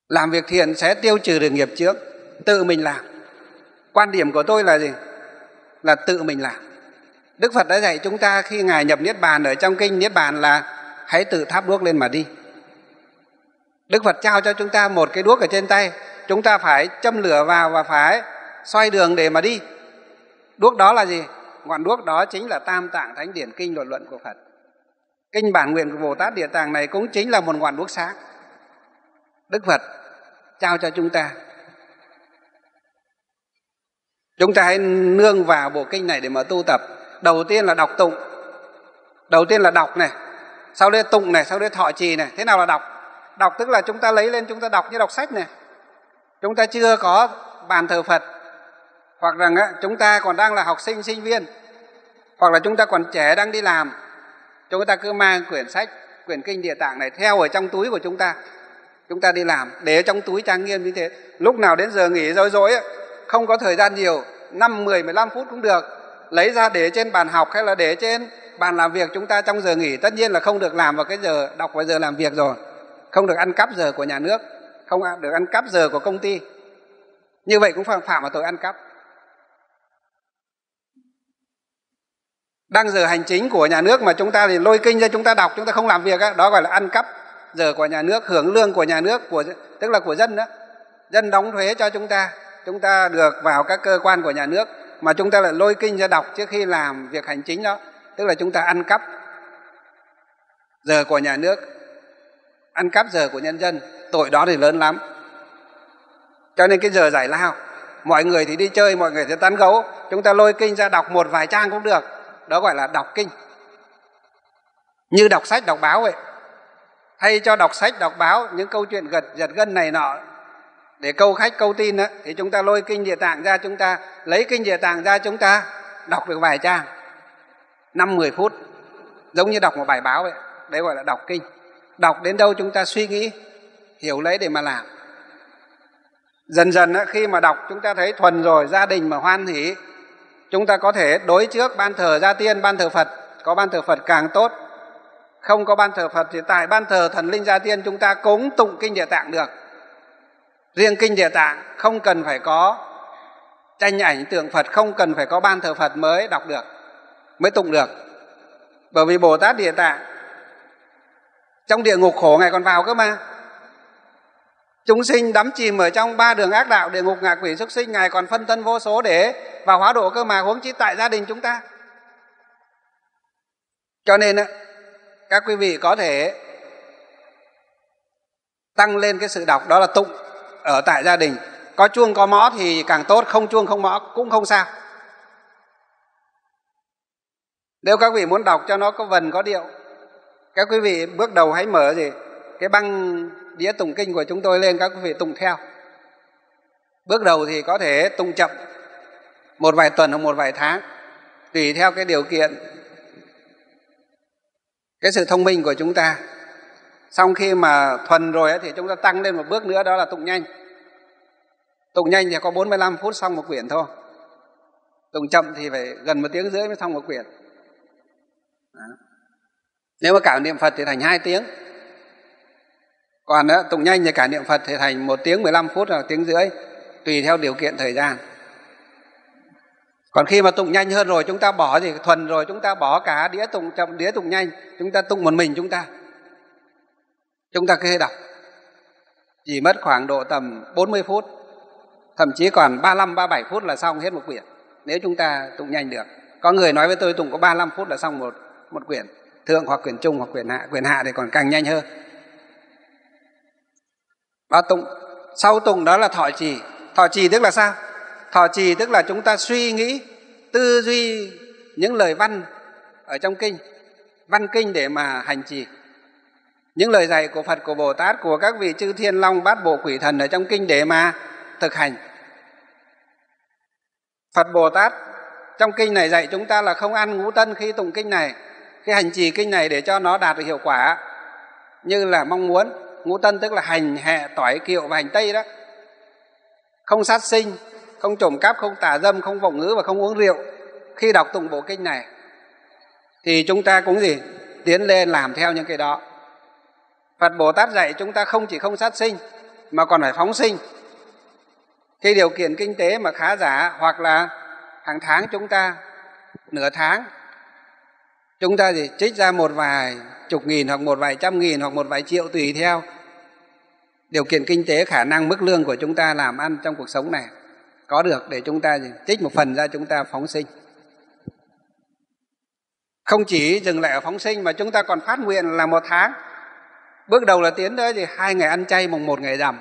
Làm việc thiện sẽ tiêu trừ được nghiệp chướng, tự mình làm. Quan điểm của tôi là gì? Là tự mình làm. Đức Phật đã dạy chúng ta khi Ngài nhập Niết Bàn ở trong kinh Niết Bàn là hãy tự thắp đuốc lên mà đi. Đức Phật trao cho chúng ta một cái đuốc ở trên tay, chúng ta phải châm lửa vào và phải xoay đường để mà đi. Đuốc đó là gì? Ngọn đuốc đó chính là Tam Tạng Thánh Điển Kinh Luận Luận của Phật. Kinh Bản Nguyện của Bồ Tát Địa Tạng này cũng chính là một ngọn đuốc sáng Đức Phật trao cho chúng ta. Chúng ta hãy nương vào bộ kinh này để mà tu tập. Đầu tiên là đọc tụng. Đầu tiên là đọc này, sau đây tụng này, sau đây thọ trì này. Thế nào là đọc? Đọc tức là chúng ta lấy lên chúng ta đọc như đọc sách này. Chúng ta chưa có bàn thờ Phật, hoặc rằng chúng ta còn đang là học sinh, sinh viên, hoặc là chúng ta còn trẻ đang đi làm, chúng ta cứ mang quyển sách, quyển kinh Địa Tạng này theo ở trong túi của chúng ta. Chúng ta đi làm, để ở trong túi trang nghiêm như thế. Lúc nào đến giờ nghỉ rối rối, không có thời gian nhiều, 5, 10, 15 phút cũng được, lấy ra để trên bàn học hay là để trên bàn làm việc chúng ta trong giờ nghỉ. Tất nhiên là không được làm vào cái giờ đọc vào giờ làm việc rồi, không được ăn cắp giờ của nhà nước, không được ăn cắp giờ của công ty. Như vậy cũng phạm vào tội ăn cắp. Đang giờ hành chính của nhà nước mà chúng ta thì lôi kinh ra chúng ta đọc, chúng ta không làm việc đó gọi là ăn cắp giờ của nhà nước, hưởng lương của nhà nước, tức là của dân đó. Dân đóng thuế cho chúng ta được vào các cơ quan của nhà nước, mà chúng ta lại lôi kinh ra đọc trước khi làm việc hành chính đó, tức là chúng ta ăn cắp giờ của nhà nước, ăn cắp giờ của nhân dân. Tội đó thì lớn lắm. Cho nên cái giờ giải lao, mọi người thì đi chơi, mọi người thì tán gẫu, chúng ta lôi kinh ra đọc một vài trang cũng được, đó gọi là đọc kinh. Như đọc sách đọc báo vậy, thay cho đọc sách đọc báo những câu chuyện giật gân này nọ để câu khách câu tin đó, thì chúng ta lôi kinh Địa Tạng ra, chúng ta lấy kinh Địa Tạng ra, chúng ta đọc được vài trang 5-10 phút, giống như đọc một bài báo vậy. Đấy gọi là đọc kinh. Đọc đến đâu chúng ta suy nghĩ, hiểu lấy để mà làm. Dần dần khi mà đọc chúng ta thấy thuần rồi, gia đình mà hoan hỷ, chúng ta có thể đối trước ban thờ gia tiên, ban thờ Phật. Có ban thờ Phật càng tốt, không có ban thờ Phật thì tại ban thờ thần linh gia tiên chúng ta cúng tụng kinh Địa Tạng được. Riêng kinh Địa Tạng không cần phải có tranh ảnh tượng Phật, không cần phải có ban thờ Phật mới đọc được, mới tụng được. Bởi vì Bồ Tát Địa Tạng trong địa ngục khổ Ngài còn vào cơ mà. Chúng sinh đắm chìm ở trong 3 đường ác đạo, địa ngục, ngạ quỷ, súc sinh, Ngài còn phân thân vô số để vào hóa độ cơ mà, huống chi tại gia đình chúng ta. Cho nên các quý vị có thể tăng lên cái sự đọc, đó là tụng ở tại gia đình. Có chuông có mõ thì càng tốt, không chuông không mõ cũng không sao. Nếu các vị muốn đọc cho nó có vần có điệu, các quý vị bước đầu hãy mở cái băng đĩa tụng kinh của chúng tôi lên, các quý vị tụng theo. Bước đầu thì có thể tụng chậm một vài tuần hoặc một vài tháng, tùy theo cái điều kiện, cái sự thông minh của chúng ta. Xong khi mà thuần rồi thì chúng ta tăng lên một bước nữa, đó là tụng nhanh. Tụng nhanh thì có 45 phút xong một quyển thôi. Tụng chậm thì phải gần 1 tiếng rưỡi mới xong một quyển. Đó. Nếu mà cả niệm Phật thì thành 2 tiếng. Còn tụng nhanh thì cả niệm Phật thì thành 1 tiếng 15 phút hoặc 1 tiếng rưỡi, tùy theo điều kiện thời gian. Còn khi mà tụng nhanh hơn rồi, chúng ta bỏ thuần rồi, chúng ta bỏ cả đĩa tụng chậm, đĩa tụng nhanh, chúng ta tụng một mình chúng ta cứ đọc. Chỉ mất khoảng độ tầm 40 phút, thậm chí còn 35-37 phút là xong hết một quyển, nếu chúng ta tụng nhanh được. Có người nói với tôi tụng có 35 phút là xong một quyển thượng hoặc quyển trung hoặc quyển hạ thì còn càng nhanh hơn. Và sau tụng đó là thọ trì. Thọ trì tức là sao? Thọ trì tức là chúng ta suy nghĩ, tư duy những lời văn ở trong kinh, văn kinh để mà hành trì. Những lời dạy của Phật, của Bồ Tát, của các vị chư thiên long bát bộ quỷ thần ở trong kinh để mà thực hành. Phật Bồ Tát trong kinh này dạy chúng ta là không ăn ngũ tân khi tụng kinh này, khi hành trì kinh này để cho nó đạt được hiệu quả như là mong muốn. Ngũ tân tức là hành, hẹ, tỏi, kiệu và hành tây đó. Không sát sinh, không trộm cắp, không tà dâm, không vọng ngữ và không uống rượu. Khi đọc tụng bộ kinh này thì chúng ta cũng tiến lên làm theo những cái đó. Phật Bồ Tát dạy chúng ta không chỉ không sát sinh mà còn phải phóng sinh. Khi điều kiện kinh tế mà khá giả, hoặc là hàng tháng chúng ta, nửa tháng chúng ta thì trích ra một vài chục nghìn hoặc một vài trăm nghìn hoặc một vài triệu, tùy theo điều kiện kinh tế, khả năng, mức lương của chúng ta làm ăn trong cuộc sống này có được, để chúng ta trích một phần ra chúng ta phóng sinh. Không chỉ dừng lại ở phóng sinh mà chúng ta còn phát nguyện là một tháng. Bước đầu là tiến tới thì 2 ngày ăn chay, mùng 1 ngày rằm.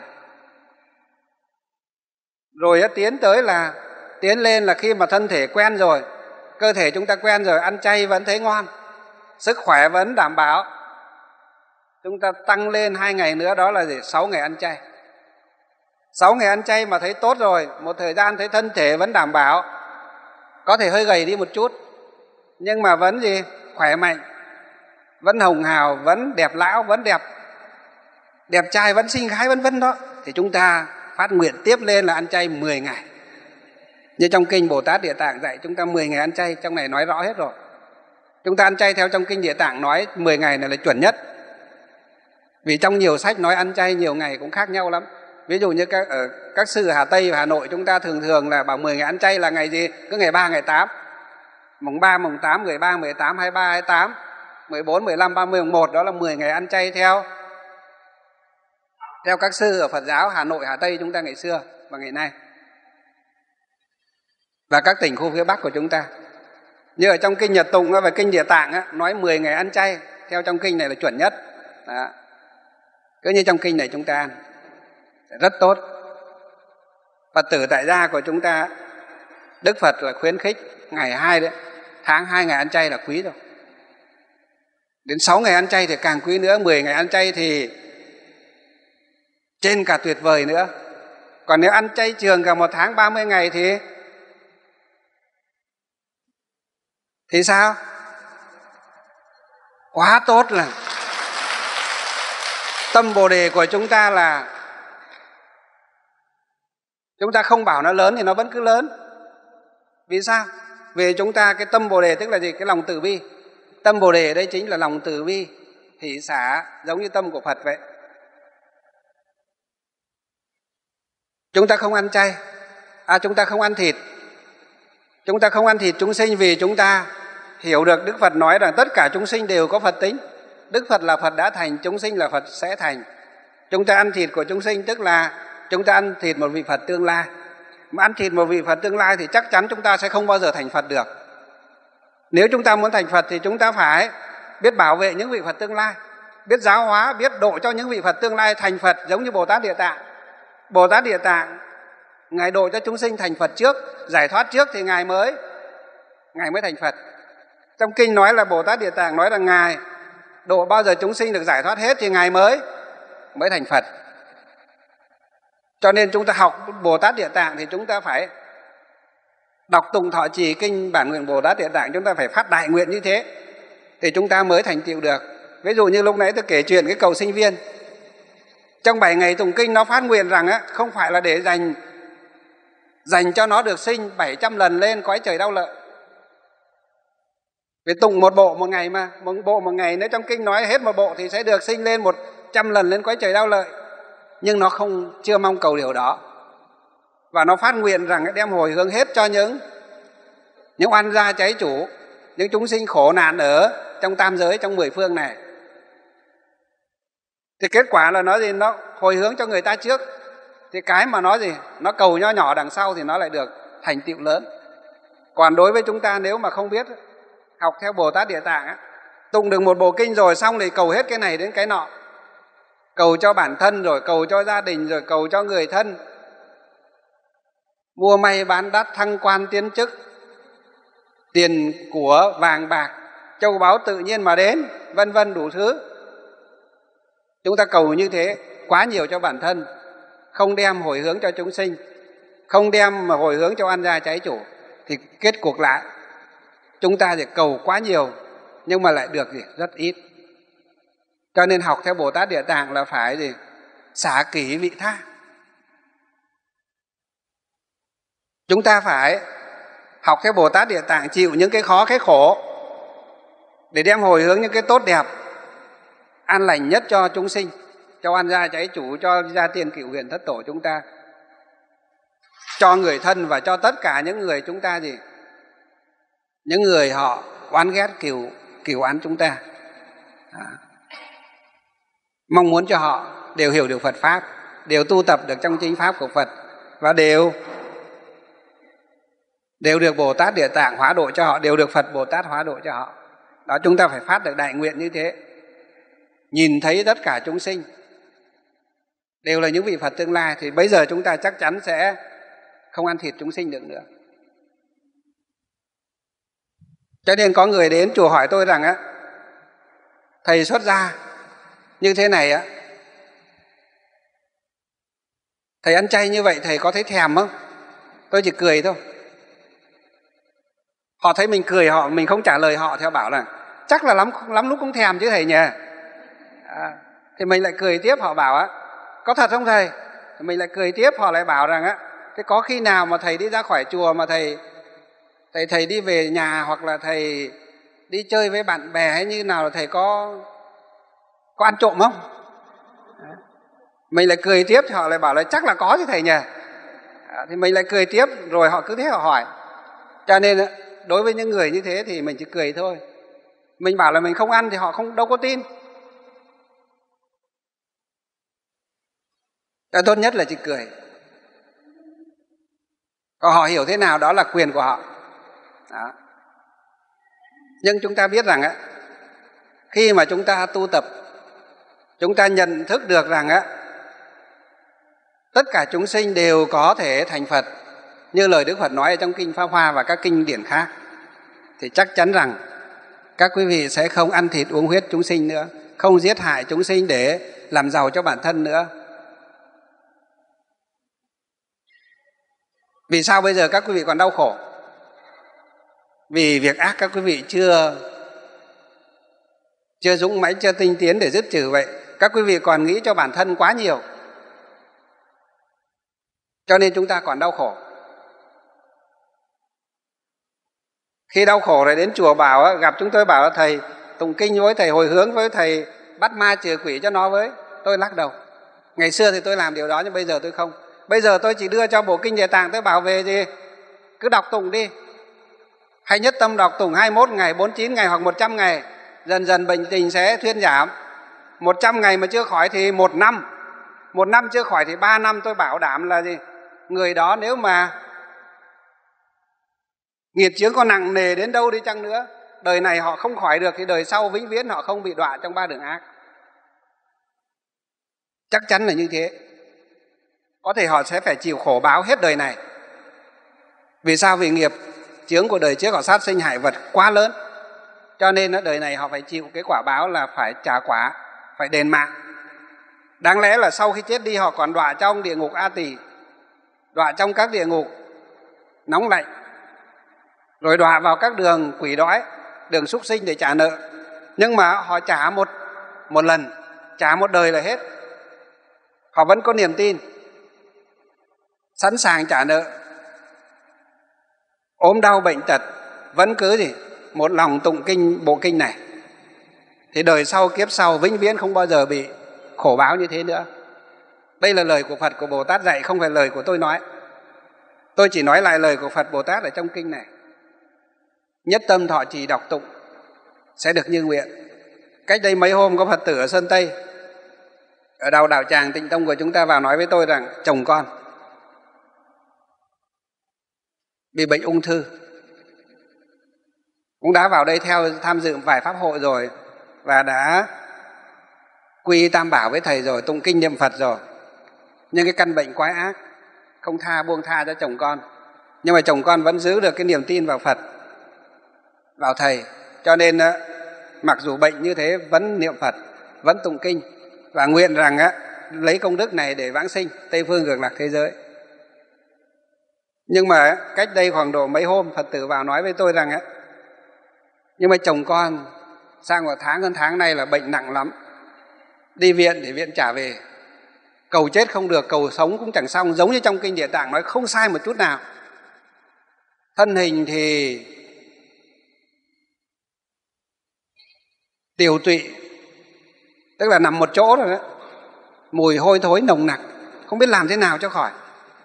Rồi tiến lên là khi mà thân thể quen rồi, cơ thể chúng ta quen rồi, ăn chay vẫn thấy ngon, sức khỏe vẫn đảm bảo, chúng ta tăng lên 2 ngày nữa, đó là 6 ngày ăn chay. 6 ngày ăn chay mà thấy tốt rồi, một thời gian thấy thân thể vẫn đảm bảo, có thể hơi gầy đi một chút, nhưng mà vẫn khỏe mạnh, vẫn hồng hào, vẫn đẹp lão, vẫn đẹp trai, vẫn xinh gái, vân vân đó, thì chúng ta phát nguyện tiếp lên là ăn chay 10 ngày. Như trong kinh Bồ Tát Địa Tạng dạy chúng ta 10 ngày ăn chay, trong này nói rõ hết rồi. Chúng ta ăn chay theo trong kinh Địa Tạng nói 10 ngày này là chuẩn nhất. Vì trong nhiều sách nói ăn chay nhiều ngày cũng khác nhau lắm. Ví dụ như ở các sư Hà Tây và Hà Nội chúng ta thường là bảo 10 ngày ăn chay là ngày gì? Cứ ngày 3, ngày 8. Mùng 3, mùng 8, 13, 18, 23, 28, 14, 15, 30, mùng 1, đó là 10 ngày ăn chay theo các sư ở Phật giáo Hà Nội, Hà Tây chúng ta ngày xưa và ngày nay, và các tỉnh khu phía Bắc của chúng ta. Như ở trong kinh Nhật Tụng và kinh Địa Tạng nói 10 ngày ăn chay, theo trong kinh này là chuẩn nhất. Đó. Cứ như trong kinh này chúng ta ăn rất tốt. Phật tử tại gia của chúng ta, Đức Phật là khuyến khích ngày 2 đấy, tháng 2 ngày ăn chay là quý rồi. Đến 6 ngày ăn chay thì càng quý nữa, 10 ngày ăn chay thì trên cả tuyệt vời nữa. Còn nếu ăn chay trường cả một tháng 30 ngày thì sao? Quá tốt. Là tâm Bồ Đề của chúng ta là chúng ta không bảo nó lớn thì nó vẫn cứ lớn. Vì sao? Vì chúng ta cái tâm Bồ Đề tức là gì? Cái lòng từ bi. Tâm Bồ Đề đây chính là lòng từ bi, hỷ xả, giống như tâm của Phật vậy. Chúng ta không ăn chay, chúng ta không ăn thịt. Chúng ta không ăn thịt chúng sinh vì chúng ta hiểu được Đức Phật nói rằng tất cả chúng sinh đều có Phật tính. Đức Phật là Phật đã thành, chúng sinh là Phật sẽ thành. Chúng ta ăn thịt của chúng sinh tức là chúng ta ăn thịt một vị Phật tương lai. Mà ăn thịt một vị Phật tương lai thì chắc chắn chúng ta sẽ không bao giờ thành Phật được. Nếu chúng ta muốn thành Phật thì chúng ta phải biết bảo vệ những vị Phật tương lai, biết giáo hóa, biết độ cho những vị Phật tương lai thành Phật, giống như Bồ Tát Địa Tạng. Bồ Tát Địa Tạng Ngài độ cho chúng sinh thành Phật trước, giải thoát trước thì Ngài mới thành Phật. Trong kinh nói là Bồ Tát Địa Tạng nói là Ngài độ bao giờ chúng sinh được giải thoát hết thì Ngài mới thành Phật. Cho nên chúng ta học Bồ Tát Địa Tạng thì chúng ta phải đọc tụng thọ trì kinh bản nguyện Bồ Tát Địa Tạng, chúng ta phải phát đại nguyện như thế thì chúng ta mới thành tựu được. Ví dụ như lúc nãy tôi kể chuyện cái cầu sinh viên, trong 7 ngày tụng kinh nó phát nguyện rằng không phải là để dành cho nó được sinh 700 lần lên cõi trời đau lợi. Vì tụng một bộ một ngày mà, một bộ một ngày, nếu trong kinh nói hết một bộ thì sẽ được sinh lên 100 lần lên cõi trời đau lợi. Nhưng nó chưa mong cầu điều đó. Và nó phát nguyện rằng đem hồi hướng hết cho những oan gia cháy chủ, những chúng sinh khổ nạn ở trong tam giới, trong 10 phương này. Thì kết quả là nó hồi hướng cho người ta trước. Thì cái mà nó cầu nho nhỏ đằng sau thì nó lại được thành tựu lớn. Còn đối với chúng ta nếu mà không biết học theo Bồ Tát Địa Tạng tụng được một bộ kinh rồi xong thì cầu hết cái này đến cái nọ, cầu cho bản thân, rồi cầu cho gia đình, rồi cầu cho người thân, mua may bán đắt, thăng quan tiến chức, tiền của vàng bạc châu báu tự nhiên mà đến, vân vân đủ thứ. Chúng ta cầu như thế quá nhiều cho bản thân, không đem hồi hướng cho chúng sinh, không đem mà hồi hướng cho oan gia cháy chủ, thì kết cuộc lại chúng ta thì cầu quá nhiều nhưng mà lại được rất ít. Cho nên học theo Bồ Tát Địa Tạng là phải xả kỷ vị tha. Chúng ta phải học theo Bồ Tát Địa Tạng, chịu những cái khó cái khổ để đem hồi hướng những cái tốt đẹp an lành nhất cho chúng sinh. cho oan gia cháy chủ, cho gia tiên cửu huyền thất tổ chúng ta, cho người thân và cho tất cả những người chúng ta gì, những người họ oán ghét cửu oán chúng ta. Mong muốn cho họ đều hiểu được Phật pháp, đều tu tập được trong chính pháp của Phật, và đều được Bồ Tát Địa Tạng hóa độ cho họ, đều được Phật Bồ Tát hóa độ cho họ. Đó, chúng ta phải phát được đại nguyện như thế. Nhìn thấy tất cả chúng sinh đều là những vị Phật tương lai, thì bây giờ chúng ta chắc chắn sẽ không ăn thịt chúng sinh được nữa. Cho nên có người đến chùa hỏi tôi rằng thầy xuất gia như thế này thầy ăn chay như vậy thầy có thấy thèm không? Tôi chỉ cười thôi. Họ thấy mình cười, mình không trả lời họ, theo bảo là chắc là lắm lúc cũng thèm chứ thầy nhỉ. Thì mình lại cười tiếp, họ bảo có thật không thầy? Thì mình lại cười tiếp, họ lại bảo rằng thế có khi nào mà thầy đi ra khỏi chùa mà thầy đi về nhà, hoặc là thầy đi chơi với bạn bè hay như nào, là thầy có ăn trộm không? Mình lại cười tiếp, thì họ lại bảo là chắc là có chứ thầy nhỉ. Thì mình lại cười tiếp, rồi họ cứ thế họ hỏi. Cho nên đối với những người như thế thì mình chỉ cười thôi. Mình bảo là mình không ăn thì họ đâu có tin. Tốt nhất là chỉ cười. Còn họ hiểu thế nào đó là quyền của họ. Đó. Nhưng chúng ta biết rằng khi mà chúng ta tu tập, chúng ta nhận thức được rằng tất cả chúng sinh đều có thể thành Phật, như lời Đức Phật nói ở trong Kinh Pháp Hoa và các kinh điển khác, thì chắc chắn rằng các quý vị sẽ không ăn thịt uống huyết chúng sinh nữa, không giết hại chúng sinh để làm giàu cho bản thân nữa. Vì sao bây giờ các quý vị còn đau khổ? Vì việc ác các quý vị chưa dũng mãnh, chưa tinh tiến để dứt trừ vậy. Các quý vị còn nghĩ cho bản thân quá nhiều, cho nên chúng ta còn đau khổ. Khi đau khổ rồi đến chùa bảo, gặp chúng tôi bảo thầy tụng kinh với, thầy hồi hướng với, thầy bắt ma trừ quỷ cho nó với, tôi lắc đầu. Ngày xưa thì tôi làm điều đó, nhưng bây giờ tôi không. Bây giờ tôi chỉ đưa cho bộ kinh Địa Tạng, tôi bảo về gì cứ đọc tụng đi, hay nhất tâm đọc tụng 21 ngày, 49 ngày hoặc 100 ngày, dần dần bệnh tình sẽ thuyên giảm. 100 ngày mà chưa khỏi thì 1 năm, 1 năm chưa khỏi thì 3 năm. Tôi bảo đảm là gì, người đó nếu mà nghiệp chướng có nặng nề đến đâu đi chăng nữa, đời này họ không khỏi được thì đời sau vĩnh viễn họ không bị đọa trong 3 đường ác. Chắc chắn là như thế. Có thể họ sẽ phải chịu khổ báo hết đời này. Vì sao? Vì nghiệp chướng của đời trước họ sát sinh hại vật quá lớn, cho nên đời này họ phải chịu cái quả báo là phải trả quả, phải đền mạng. Đáng lẽ là sau khi chết đi họ còn đọa trong địa ngục A Tỳ, đọa trong các địa ngục nóng lạnh, rồi đọa vào các đường quỷ đói, đường súc sinh để trả nợ. Nhưng mà họ trả một lần, trả một đời là hết. Họ vẫn có niềm tin, sẵn sàng trả nợ. Ốm đau bệnh tật vẫn cứ một lòng tụng kinh, bộ kinh này, thì đời sau kiếp sau vĩnh viễn không bao giờ bị khổ báo như thế nữa. Đây là lời của Phật, của Bồ Tát dạy, không phải lời của tôi nói. Tôi chỉ nói lại lời của Phật Bồ Tát ở trong kinh này. Nhất tâm thọ trì đọc tụng sẽ được như nguyện. Cách đây mấy hôm có Phật tử ở Sơn Tây, ở đầu đạo tràng Tịnh Tông của chúng ta vào nói với tôi rằng chồng con bị bệnh ung thư, cũng đã vào đây tham dự vài pháp hội rồi, và đã quy y Tam Bảo với thầy rồi, tụng kinh niệm Phật rồi. Nhưng cái căn bệnh quái ác không buông tha cho chồng con. Nhưng mà chồng con vẫn giữ được cái niềm tin vào Phật, vào thầy, cho nên mặc dù bệnh như thế vẫn niệm Phật, vẫn tụng kinh, và nguyện rằng lấy công đức này để vãng sinh Tây phương cực lạc thế giới. Nhưng mà cách đây khoảng độ mấy hôm, Phật tử vào nói với tôi rằng nhưng mà chồng con sang một tháng, hơn tháng nay là bệnh nặng lắm, đi viện để viện trả về, cầu chết không được, cầu sống cũng chẳng xong. Giống như trong kinh Địa Tạng nói không sai một chút nào. Thân hình thì tiều tụy, tức là nằm một chỗ rồi đó, mùi hôi thối nồng nặc, không biết làm thế nào cho khỏi.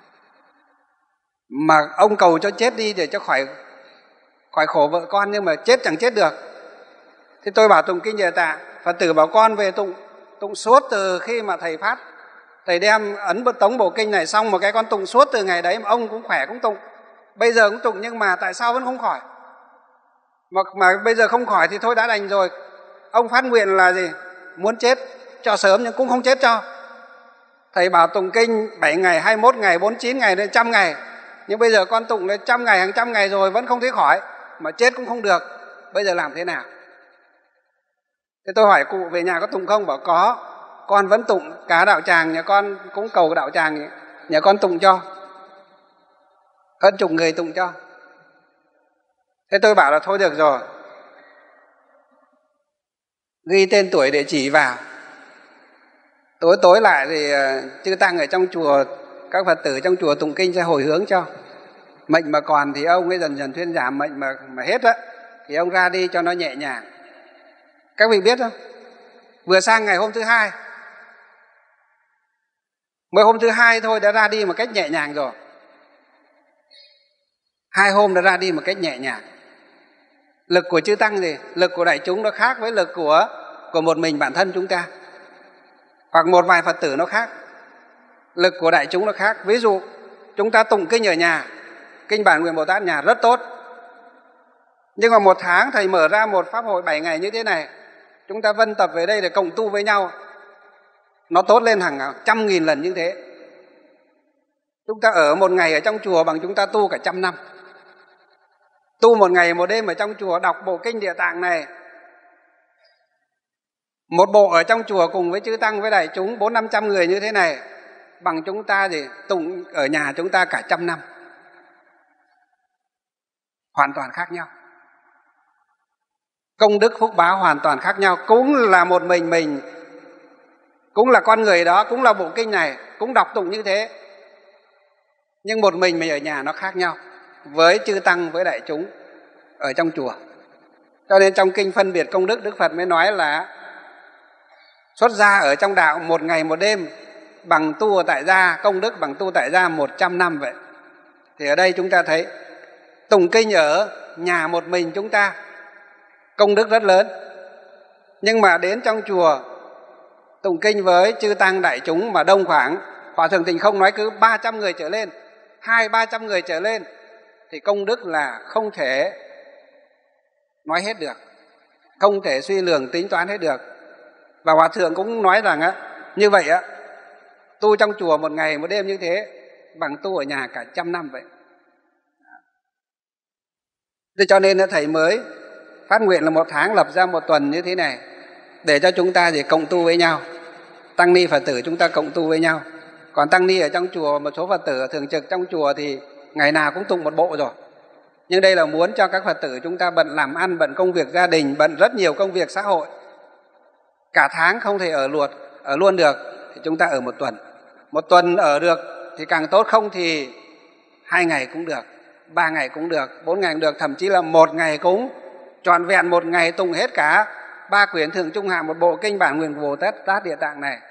Mà ông cầu cho chết đi để cho khỏi khổ vợ con, nhưng mà chết chẳng chết được. Thì tôi bảo tụng kinh Địa Tạng, Phật tử bảo con về tụng suốt từ khi mà thầy phát, thầy đem ấn tống bộ kinh này xong một cái con tụng suốt từ ngày đấy, mà ông cũng khỏe cũng tụng, bây giờ cũng tụng, nhưng mà tại sao vẫn không khỏi? Mà bây giờ không khỏi thì thôi đã đành rồi. Ông phát nguyện là gì? Muốn chết cho sớm nhưng cũng không chết cho. Thầy bảo tụng kinh 7 ngày, 21 ngày, 49 ngày đến 100 ngày. Nhưng bây giờ con tụng đến 100 ngày, hàng trăm ngày rồi vẫn không thấy khỏi, mà chết cũng không được. Bây giờ làm thế nào? Thế tôi hỏi cụ về nhà có tụng không? Bảo có. Con vẫn tụng, cả đạo tràng nhà con cũng cầu đạo tràng nhà con tụng cho. Hơn chục người tụng cho. Thế tôi bảo là thôi được rồi, ghi tên tuổi địa chỉ vào. Tối lại thì chư tăng ở trong chùa, các Phật tử trong chùa tụng kinh sẽ hồi hướng cho. Mệnh mà còn thì ông ấy dần dần thuyên giảm, mệnh mà hết á thì ông ra đi cho nó nhẹ nhàng. Các vị biết không? Vừa sang ngày hôm thứ hai, mới hôm thứ hai thôi đã ra đi một cách nhẹ nhàng rồi. 2 hôm đã ra đi một cách nhẹ nhàng. Lực của chư tăng gì? Lực của đại chúng nó khác với lực của một mình bản thân chúng ta, hoặc một vài Phật tử nó khác. Lực của đại chúng nó khác. Ví dụ chúng ta tụng kinh ở nhà, kinh Bản Nguyện Bồ Tát nhà rất tốt, nhưng mà 1 tháng thầy mở ra một pháp hội 7 ngày như thế này, chúng ta vân tập về đây để cộng tu với nhau, nó tốt lên hàng 100.000 lần như thế. Chúng ta ở 1 ngày ở trong chùa bằng chúng ta tu cả 100 năm. Tu 1 ngày 1 đêm ở trong chùa, đọc bộ kinh Địa Tạng này, một bộ ở trong chùa cùng với chư tăng với đại chúng 400-500 người như thế này, bằng chúng ta thì tụng ở nhà chúng ta cả 100 năm. Hoàn toàn khác nhau. Công đức phúc báo hoàn toàn khác nhau. Cũng là một mình, cũng là con người đó, cũng là bộ kinh này, cũng đọc tụng như thế, nhưng một mình ở nhà nó khác nhau với chư tăng với đại chúng ở trong chùa. Cho nên trong kinh phân biệt công đức, Đức Phật mới nói là xuất gia ở trong đạo 1 ngày 1 đêm bằng tu ở tại gia, công đức bằng tu tại gia 100 năm vậy. Thì ở đây chúng ta thấy tụng kinh ở nhà một mình chúng ta công đức rất lớn, nhưng mà đến trong chùa tụng kinh với chư tăng đại chúng mà đông khoảng, Hòa Thượng Tình Không nói cứ 300 người trở lên, 200-300 người trở lên, thì công đức là không thể nói hết được, không thể suy lường tính toán hết được. Và Hòa Thượng cũng nói rằng như vậy tu trong chùa 1 ngày 1 đêm như thế bằng tu ở nhà cả 100 năm vậy. Thế cho nên thầy mới phát nguyện là 1 tháng lập ra 1 tuần như thế này, để cho chúng ta cộng tu với nhau. Tăng ni Phật tử chúng ta cộng tu với nhau. Còn tăng ni ở trong chùa, một số Phật tử thường trực trong chùa thì ngày nào cũng tụng 1 bộ rồi. Nhưng đây là muốn cho các Phật tử chúng ta bận làm ăn, bận công việc gia đình, bận rất nhiều công việc xã hội, cả tháng không thể ở luôn được, thì chúng ta ở 1 tuần. 1 tuần ở được thì càng tốt, không thì 2 ngày cũng được, 3 ngày cũng được, 4 ngày cũng được, thậm chí là 1 ngày cũng trọn vẹn 1 ngày tụng hết cả 3 quyển Thượng Trung Hạ, một bộ kinh Bản Nguyện Bồ Tát Địa Tạng này.